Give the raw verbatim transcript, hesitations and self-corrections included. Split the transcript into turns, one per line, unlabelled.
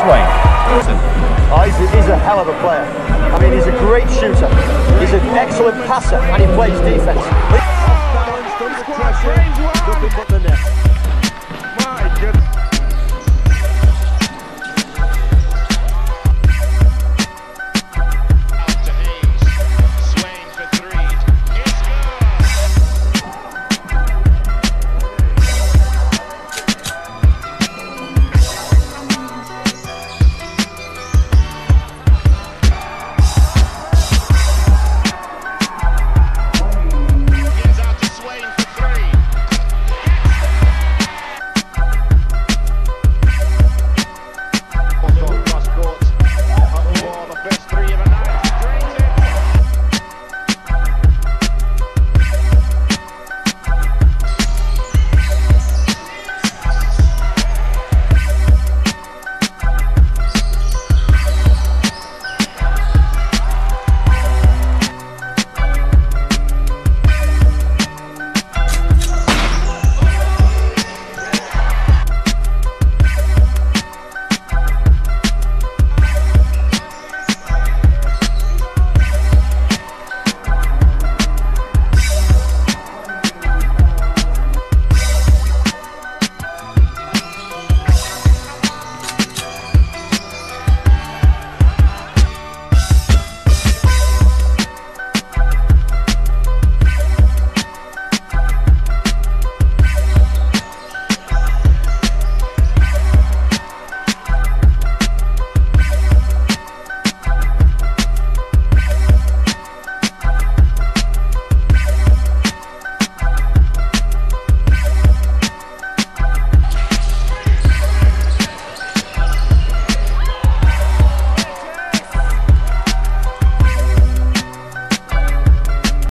Swaine.
Oh, he's, a, he's a hell of a player. I mean, he's a great shooter. He's an excellent passer, and he plays defence.